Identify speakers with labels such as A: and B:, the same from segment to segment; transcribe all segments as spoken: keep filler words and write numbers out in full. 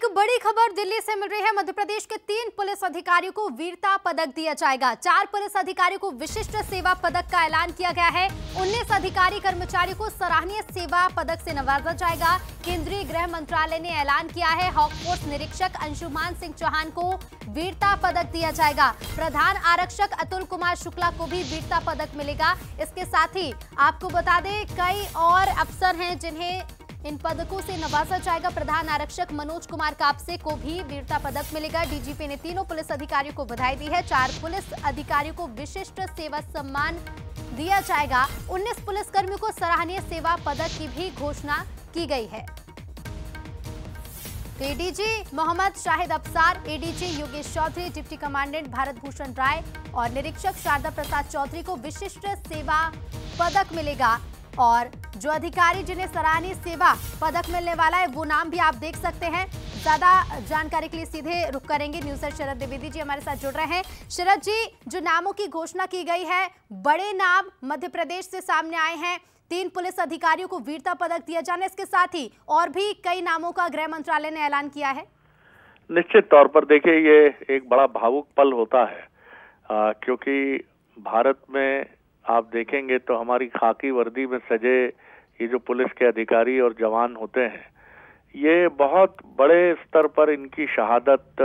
A: बड़ी खबर दिल्ली से मिल रही है। मध्य प्रदेश के तीन पुलिस अधिकारियों को वीरता पदक दिया जाएगा। चार पुलिस अधिकारियों को विशिष्ट सेवा पदक का ऐलान किया गया है। उन्नीस अधिकारी कर्मचारियों को सराहनीय सेवा पदक से नवाजा जाएगा। केंद्रीय गृह मंत्रालय ने ऐलान किया है, हॉक फोर्स निरीक्षक अंशुमान सिंह चौहान को वीरता पदक दिया जाएगा। प्रधान आरक्षक अतुल कुमार शुक्ला को भी वीरता पदक मिलेगा। इसके साथ ही आपको बता दें, कई और अफसर हैं जिन्हें इन पदकों से नवाजा जाएगा। प्रधान आरक्षक मनोज कुमार कापसे को भी वीरता पदक मिलेगा। डीजीपी ने तीनों पुलिस अधिकारियों को बधाई दी है। चार पुलिस अधिकारियों को विशिष्ट सेवा सम्मान दिया जाएगा। उन्नीस पुलिसकर्मियों को सराहनीय सेवा पदक की भी घोषणा की गई है। ADG Mohammad Shahid Afsar, ADG Yogesh Chaudhary, deputy commandant Bharat Bhushan Rai और निरीक्षक शारदा प्रसाद चौधरी को विशिष्ट सेवा पदक मिलेगा। और जो अधिकारी जिन्हें सराहनीय सेवा पदक मिलने वाला है, वो नाम भी आप देख सकते हैं। ज्यादा जानकारी के लिए सीधे रुक करेंगे। न्यूज़र शरद द्विवेदी जी हमारे साथ जुड़ रहे हैं। शरद जी, जो नामों की घोषणा की गई है, बड़े नाम मध्य प्रदेश से सामने आए हैं। तीन पुलिस अधिकारियों को वीरता पदक दिया जाना, इसके साथ ही और भी कई नामों का गृह मंत्रालय ने ऐलान किया है।
B: निश्चित तौर पर देखिए, ये एक बड़ा भावुक पल होता है, आ, क्योंकि भारत में आप देखेंगे तो हमारी खाकी वर्दी में सजे ये जो पुलिस के अधिकारी और जवान होते हैं, ये बहुत बड़े स्तर पर इनकी शहादत,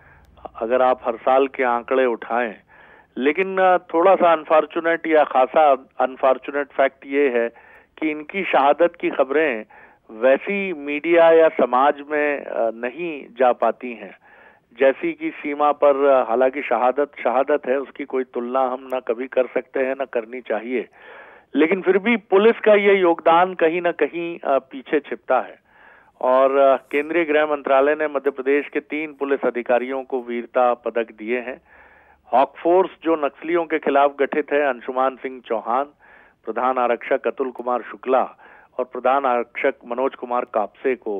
B: अगर आप हर साल के आंकड़े उठाएं, लेकिन थोड़ा सा अनफॉर्चुनेट या खासा अनफॉर्चुनेट फैक्ट ये है कि इनकी शहादत की खबरें वैसी मीडिया या समाज में नहीं जा पाती हैं जैसी की सीमा पर। हालांकि शहादत शहादत है, उसकी कोई तुलना हम ना कभी कर सकते हैं, ना करनी चाहिए, लेकिन फिर भी पुलिस का ये योगदान कहीं ना कहीं पीछे छिपता है। और केंद्रीय गृह मंत्रालय ने मध्य प्रदेश के तीन पुलिस अधिकारियों को वीरता पदक दिए हैं। हॉक फोर्स जो नक्सलियों के खिलाफ गठित है, अंशुमान सिंह चौहान, प्रधान आरक्षक अतुल कुमार शुक्ला और प्रधान आरक्षक मनोज कुमार कापसे को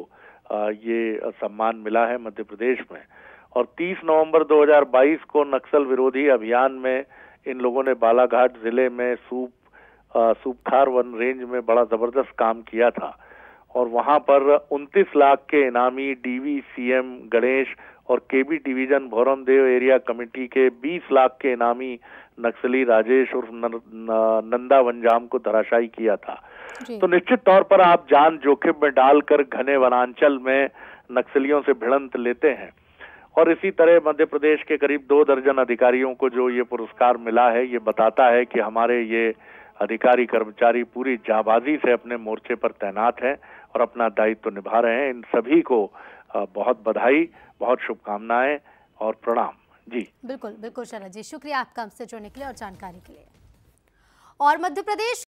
B: ये सम्मान मिला है मध्य प्रदेश में। और तीस नवंबर दो हज़ार बाईस को नक्सल विरोधी अभियान में इन लोगों ने बालाघाट जिले में सूप सूपखार वन रेंज में बड़ा जबरदस्त काम किया था। और वहां पर उनतीस लाख के इनामी डीवी सीएम गणेश और KB division Bhoramdev area committee के बीस लाख के इनामी नक्सली राजेश और नंदा वंजाम को धराशायी किया था। तो निश्चित तौर पर आप जान जोखिम में डालकर घने वनांचल में नक्सलियों से भिड़ंत लेते हैं। और इसी तरह मध्य प्रदेश के करीब दो दर्जन अधिकारियों को जो ये पुरस्कार मिला है, ये बताता है कि हमारे ये अधिकारी कर्मचारी पूरी जाबाजी से अपने मोर्चे पर तैनात हैं और अपना दायित्व निभा रहे हैं। इन सभी को बहुत बधाई, बहुत शुभकामनाएं और प्रणाम। जी
A: बिल्कुल बिल्कुल शरद जी, शुक्रिया आपका हमसे जुड़ने के लिए और जानकारी के लिए। और मध्य प्रदेश